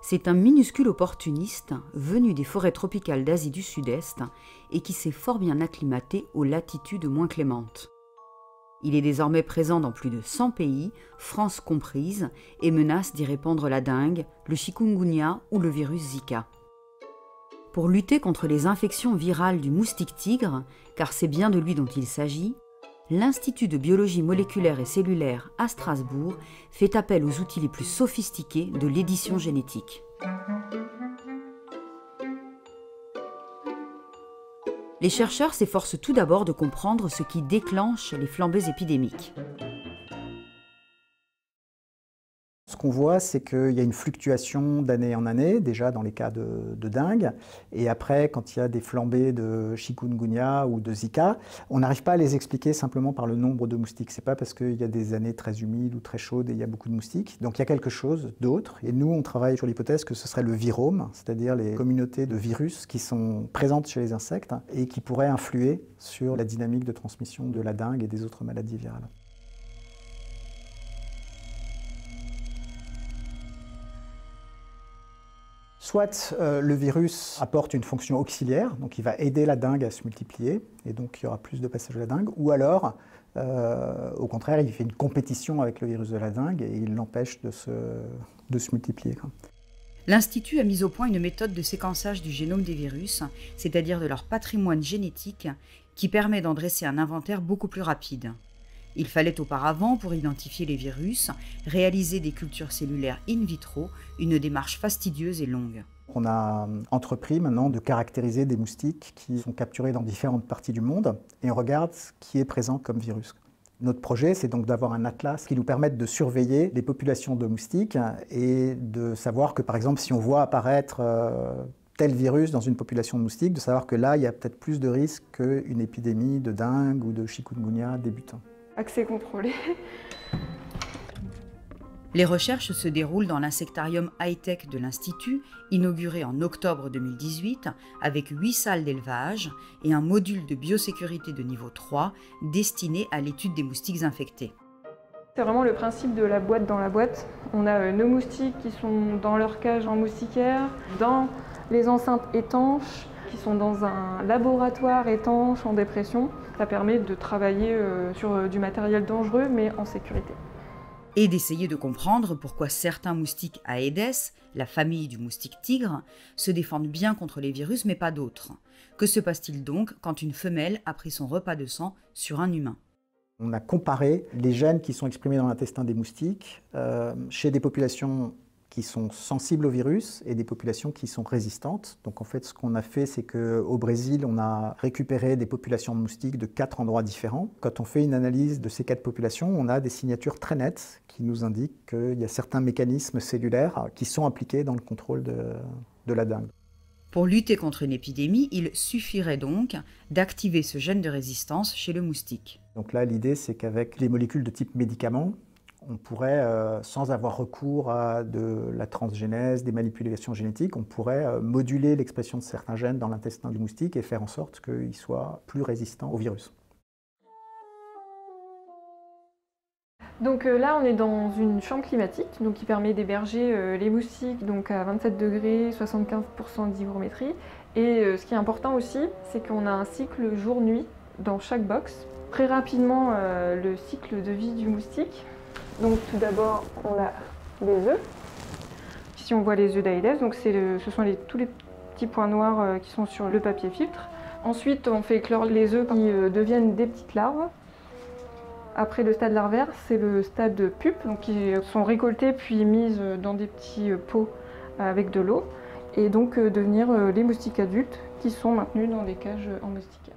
C'est un minuscule opportuniste venu des forêts tropicales d'Asie du Sud-Est et qui s'est fort bien acclimaté aux latitudes moins clémentes. Il est désormais présent dans plus de 100 pays, France comprise, et menace d'y répandre la dengue, le chikungunya ou le virus Zika. Pour lutter contre les infections virales du moustique tigre, car c'est bien de lui dont il s'agit, l'Institut de biologie moléculaire et cellulaire à Strasbourg fait appel aux outils les plus sophistiqués de l'édition génétique. Les chercheurs s'efforcent tout d'abord de comprendre ce qui déclenche les flambées épidémiques. Ce qu'on voit, c'est qu'il y a une fluctuation d'année en année, déjà dans les cas de dengue. Et après, quand il y a des flambées de chikungunya ou de Zika, on n'arrive pas à les expliquer simplement par le nombre de moustiques. Ce n'est pas parce qu'il y a des années très humides ou très chaudes et il y a beaucoup de moustiques. Donc il y a quelque chose d'autre. Et nous, on travaille sur l'hypothèse que ce serait le virome, c'est-à-dire les communautés de virus qui sont présentes chez les insectes et qui pourraient influer sur la dynamique de transmission de la dengue et des autres maladies virales. Soit le virus apporte une fonction auxiliaire, donc il va aider la dengue à se multiplier, et donc il y aura plus de passage de la dengue, ou alors, au contraire, il fait une compétition avec le virus de la dengue et il l'empêche de se multiplier. L'Institut a mis au point une méthode de séquençage du génome des virus, c'est-à-dire de leur patrimoine génétique, qui permet d'en dresser un inventaire beaucoup plus rapide. Il fallait auparavant, pour identifier les virus, réaliser des cultures cellulaires in vitro, une démarche fastidieuse et longue. On a entrepris maintenant de caractériser des moustiques qui sont capturés dans différentes parties du monde et on regarde ce qui est présent comme virus. Notre projet, c'est donc d'avoir un atlas qui nous permette de surveiller les populations de moustiques et de savoir que, par exemple, si on voit apparaître tel virus dans une population de moustiques, de savoir que là, il y a peut-être plus de risques qu'une épidémie de dengue ou de chikungunya débutant. Accès contrôlé. Les recherches se déroulent dans l'insectarium high-tech de l'Institut, inauguré en octobre 2018, avec 8 salles d'élevage et un module de biosécurité de niveau 3 destiné à l'étude des moustiques infectés. C'est vraiment le principe de la boîte dans la boîte. On a nos moustiques qui sont dans leur cage en moustiquaire, dans les enceintes étanches, qui sont dans un laboratoire étanche en dépression. Ça permet de travailler sur du matériel dangereux, mais en sécurité. Et d'essayer de comprendre pourquoi certains moustiques Aedes, la famille du moustique tigre, se défendent bien contre les virus, mais pas d'autres. Que se passe-t-il donc quand une femelle a pris son repas de sang sur un humain ? On a comparé les gènes qui sont exprimés dans l'intestin des moustiques chez des populations qui sont sensibles au virus et des populations qui sont résistantes. Donc en fait, ce qu'on a fait, c'est qu'au Brésil, on a récupéré des populations de moustiques de 4 endroits différents. Quand on fait une analyse de ces 4 populations, on a des signatures très nettes qui nous indiquent qu'il y a certains mécanismes cellulaires qui sont impliqués dans le contrôle de la dengue. Pour lutter contre une épidémie, il suffirait donc d'activer ce gène de résistance chez le moustique. Donc là, l'idée, c'est qu'avec les molécules de type médicament, on pourrait, sans avoir recours à de la transgénèse, des manipulations génétiques, on pourrait moduler l'expression de certains gènes dans l'intestin du moustique et faire en sorte qu'il soit plus résistant au virus. Donc là, on est dans une chambre climatique qui permet d'héberger les moustiques donc à 27 degrés, 75% d'hygrométrie. Et ce qui est important aussi, c'est qu'on a un cycle jour-nuit dans chaque box. Très rapidement, le cycle de vie du moustique. Donc tout d'abord, on a les œufs. Ici, on voit les œufs d'Aedes, donc ce sont tous les petits points noirs qui sont sur le papier filtre. Ensuite, on fait éclore les œufs qui deviennent des petites larves. Après le stade larvaire, c'est le stade pupe, donc qui sont récoltées puis mises dans des petits pots avec de l'eau, et donc devenir les moustiques adultes qui sont maintenus dans des cages en moustiquaire.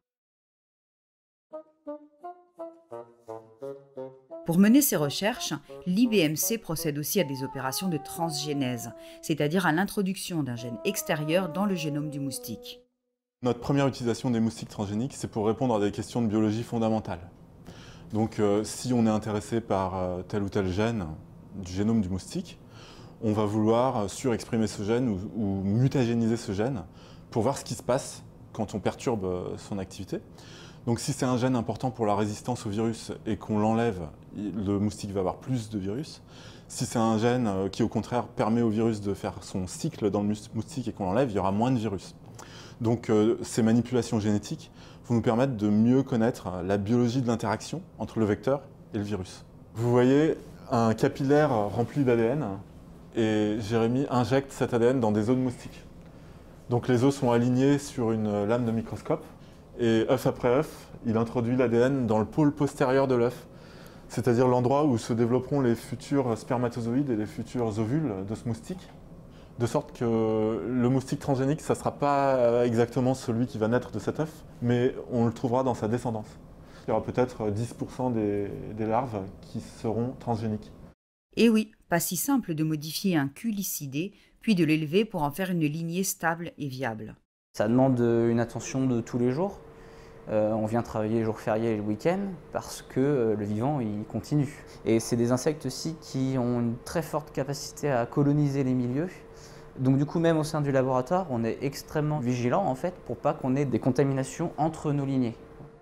Pour mener ces recherches, l'IBMC procède aussi à des opérations de transgénèse, c'est-à-dire à l'introduction d'un gène extérieur dans le génome du moustique. Notre première utilisation des moustiques transgéniques, c'est pour répondre à des questions de biologie fondamentale. Donc si on est intéressé par tel ou tel gène du génome du moustique, on va vouloir surexprimer ce gène ou mutagéniser ce gène pour voir ce qui se passe quand on perturbe son activité. Donc si c'est un gène important pour la résistance au virus et qu'on l'enlève, le moustique va avoir plus de virus. Si c'est un gène qui au contraire permet au virus de faire son cycle dans le moustique et qu'on l'enlève, il y aura moins de virus. Donc ces manipulations génétiques vont nous permettre de mieux connaître la biologie de l'interaction entre le vecteur et le virus. Vous voyez un capillaire rempli d'ADN et Jérémy injecte cet ADN dans des os de moustiques. Donc les os sont alignés sur une lame de microscope et œuf après œuf, il introduit l'ADN dans le pôle postérieur de l'œuf, c'est-à-dire l'endroit où se développeront les futurs spermatozoïdes et les futurs ovules de ce moustique. De sorte que le moustique transgénique, ça ne sera pas exactement celui qui va naître de cet œuf, mais on le trouvera dans sa descendance. Il y aura peut-être 10% des larves qui seront transgéniques. Et oui, pas si simple de modifier un culicidé, puis de l'élever pour en faire une lignée stable et viable. Ça demande une attention de tous les jours. On vient travailler les jours fériés et le week-end parce que le vivant, il continue. Et c'est des insectes aussi qui ont une très forte capacité à coloniser les milieux. Donc du coup, même au sein du laboratoire, on est extrêmement vigilant en fait pour pas qu'on ait des contaminations entre nos lignées.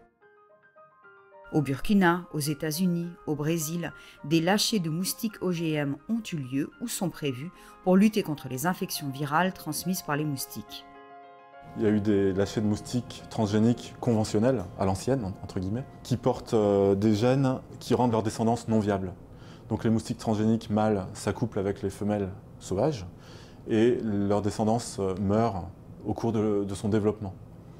Au Burkina, aux États-Unis, au Brésil, des lâchers de moustiques OGM ont eu lieu ou sont prévus pour lutter contre les infections virales transmises par les moustiques. Il y a eu des lâchers de moustiques transgéniques conventionnels, à l'ancienne, entre guillemets, qui portent des gènes qui rendent leur descendance non viable. Donc les moustiques transgéniques mâles s'accouplent avec les femelles sauvages et leur descendance meurt au cours de son développement.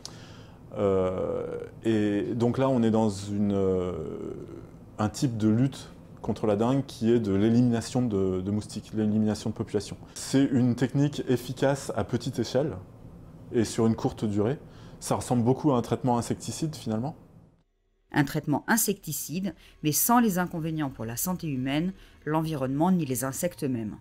Et donc là, on est dans un type de lutte contre la dengue qui est de l'élimination de moustiques, l'élimination de population. C'est une technique efficace à petite échelle et sur une courte durée. Ça ressemble beaucoup à un traitement insecticide finalement. Un traitement insecticide, mais sans les inconvénients pour la santé humaine, l'environnement ni les insectes eux-mêmes.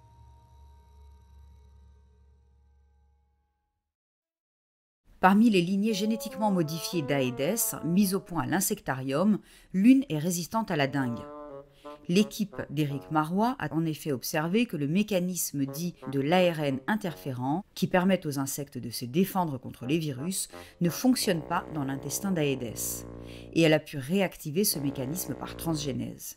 Parmi les lignées génétiquement modifiées d'Aedes, mises au point à l'insectarium, l'une est résistante à la dengue. L'équipe d'Éric Marois a en effet observé que le mécanisme dit de l'ARN interférent, qui permet aux insectes de se défendre contre les virus, ne fonctionne pas dans l'intestin d'Aedes. Et elle a pu réactiver ce mécanisme par transgénèse.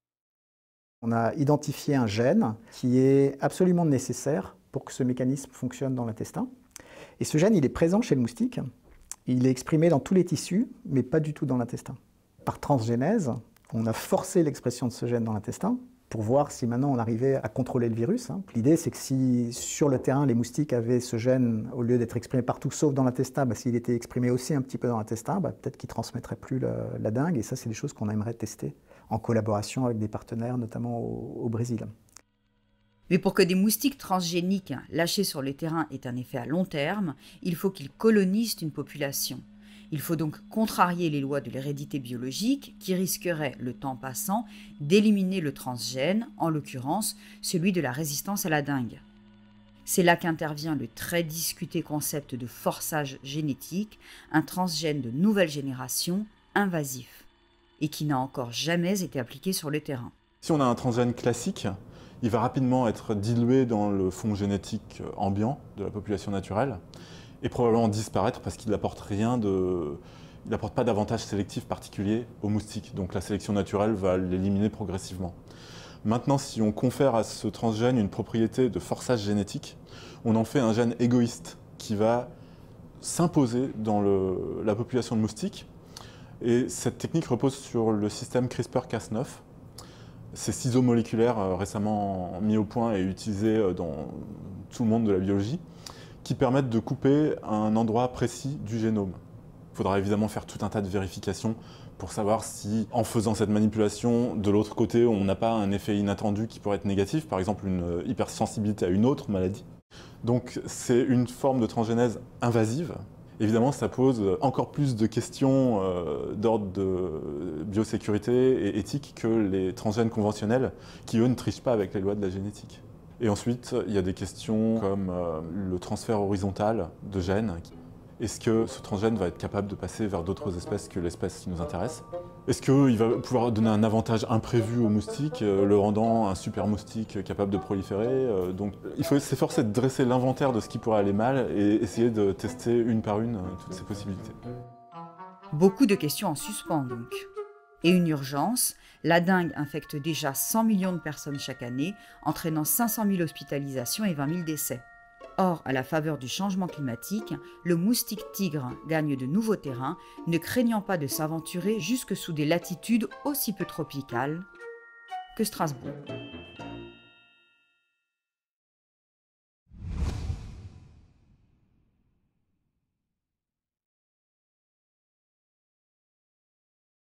On a identifié un gène qui est absolument nécessaire pour que ce mécanisme fonctionne dans l'intestin. Et ce gène, il est présent chez le moustique. Il est exprimé dans tous les tissus, mais pas du tout dans l'intestin. Par transgénèse, on a forcé l'expression de ce gène dans l'intestin pour voir si maintenant on arrivait à contrôler le virus. L'idée, c'est que si sur le terrain, les moustiques avaient ce gène, au lieu d'être exprimé partout sauf dans l'intestin, s'il était exprimé aussi un petit peu dans l'intestin, peut-être qu'il ne transmettrait plus la dengue. Et ça, c'est des choses qu'on aimerait tester en collaboration avec des partenaires, notamment au Brésil. Mais pour que des moustiques transgéniques lâchés sur le terrain aient un effet à long terme, il faut qu'ils colonisent une population. Il faut donc contrarier les lois de l'hérédité biologique qui risqueraient, le temps passant, d'éliminer le transgène, en l'occurrence celui de la résistance à la dengue. C'est là qu'intervient le très discuté concept de forçage génétique, un transgène de nouvelle génération, invasif, et qui n'a encore jamais été appliqué sur le terrain. Si on a un transgène classique, il va rapidement être dilué dans le fond génétique ambiant de la population naturelle et probablement disparaître parce qu'il n'apporte pas d'avantage sélectif particulier aux moustiques. Donc la sélection naturelle va l'éliminer progressivement. Maintenant, si on confère à ce transgène une propriété de forçage génétique, on en fait un gène égoïste qui va s'imposer dans la population de moustiques. Et cette technique repose sur le système CRISPR-Cas9. Ces ciseaux moléculaires récemment mis au point et utilisés dans tout le monde de la biologie, qui permettent de couper un endroit précis du génome. Il faudra évidemment faire tout un tas de vérifications pour savoir si, en faisant cette manipulation, de l'autre côté, on n'a pas un effet inattendu qui pourrait être négatif, par exemple une hypersensibilité à une autre maladie. Donc c'est une forme de transgénèse invasive. Évidemment, ça pose encore plus de questions d'ordre de biosécurité et éthique que les transgènes conventionnels qui, eux, ne trichent pas avec les lois de la génétique. Et ensuite, il y a des questions comme le transfert horizontal de gènes. Est-ce que ce transgène va être capable de passer vers d'autres espèces que l'espèce qui nous intéresse? Est-ce qu'il va pouvoir donner un avantage imprévu au moustique, le rendant un super moustique capable de proliférer? Donc il faut s'efforcer de dresser l'inventaire de ce qui pourrait aller mal et essayer de tester une par une toutes ces possibilités. Beaucoup de questions en suspens donc. Et une urgence, la dengue infecte déjà 100 millions de personnes chaque année, entraînant 500 000 hospitalisations et 20 000 décès. Or, à la faveur du changement climatique, le moustique tigre gagne de nouveaux terrains, ne craignant pas de s'aventurer jusque sous des latitudes aussi peu tropicales que Strasbourg.